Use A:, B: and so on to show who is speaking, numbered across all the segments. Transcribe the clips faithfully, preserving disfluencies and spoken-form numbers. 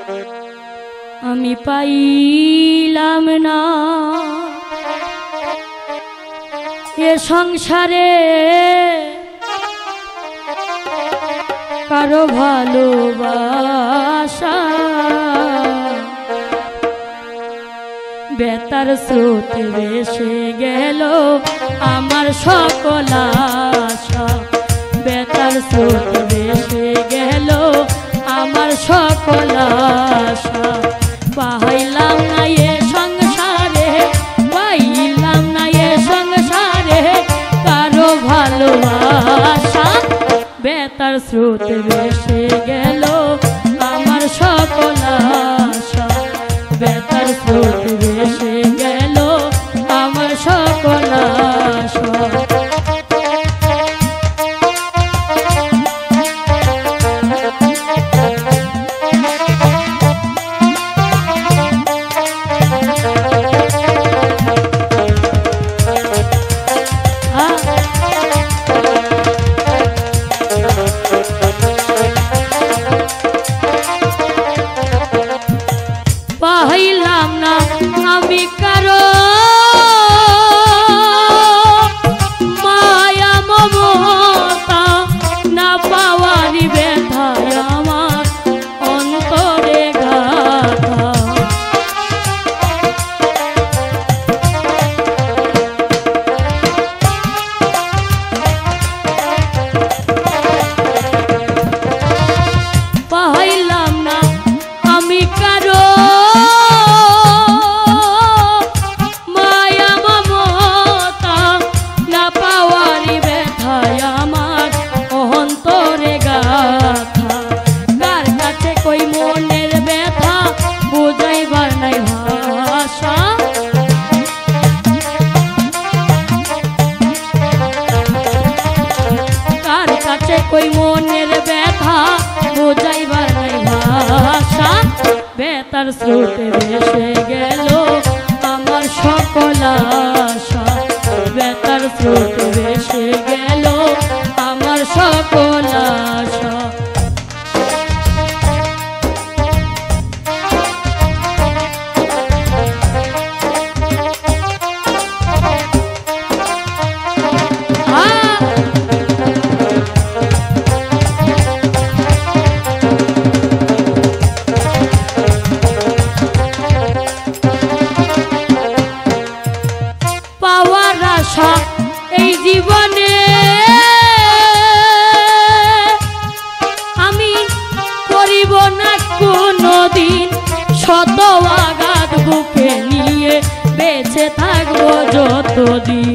A: আমি পাইলাম না এ সংসারে কারো ভালোবাসা, বেতার স্রোতে ভেসে গেল আমার সকল আশা, বেতার স্রোতে ভেসে গেল আমার সকল আশা। পাইলাম না এ সংসারে, পাইলাম না এ সংসারে কারো ভালোবাসা, বেতার স্রোতে ভেসে গেল আমার সকল আশা, বেতার স্রোতে ভেসে গেল আমার সকল আশা। পাইলাম না আমি কারো মায়া মমতা, না পাওয়ারি ব্যথায় আমার অন্তরে গাথা। পাইলাম না আমি কারো কই মনের ব্যথা বোঝাইবার নাই ভাষা, বেতার স্রোতে ভেসে গেল আমার সকল আশা, বেতার স্রোতে ভেসে গেল আমার সকল আশা। পাওয়ার আশা এই জীবনে আমি করিব না কোনদিন, শত আঘাত বুকে নিয়ে বেঁচে থাকবো যতদিন।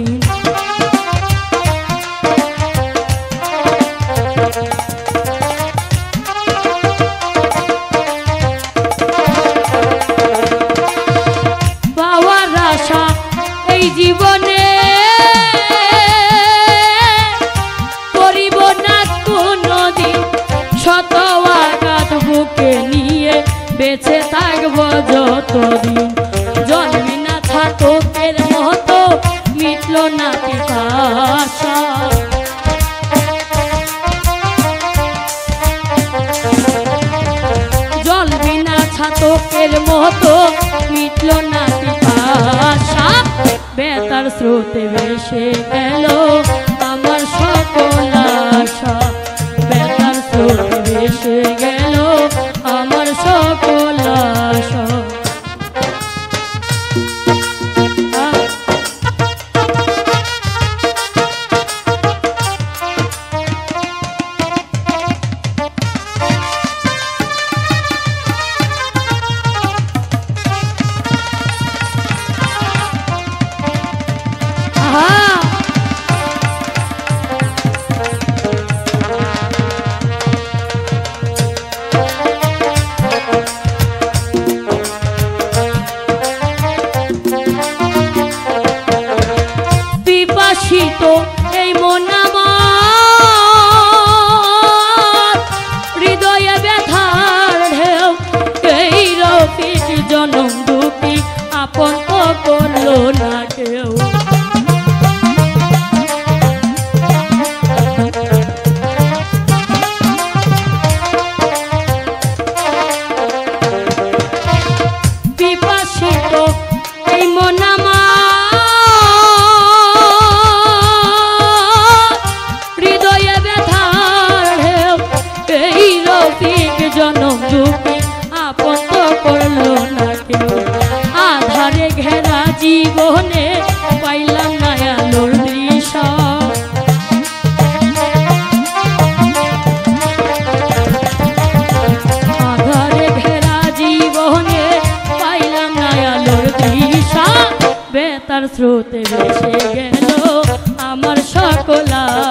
A: পাওয়ার আশা এই জীবনে করিব না কোনদিন, শত আঘাত বুকে নিয়ে বেঁচে থাকবো যতদিন। জন্মি না ছাতকের মতো মিটল না পিপাসা, জল বিনা ছাতকের মতো মিটল না পিপাসা, বেতার স্রোতে ভেসে গেল আমার সকল আশা, বেতার স্রোতে ভেসে গেল আমার সকল আশা। বেতার স্রোতে ভেসে গেল আমার সকল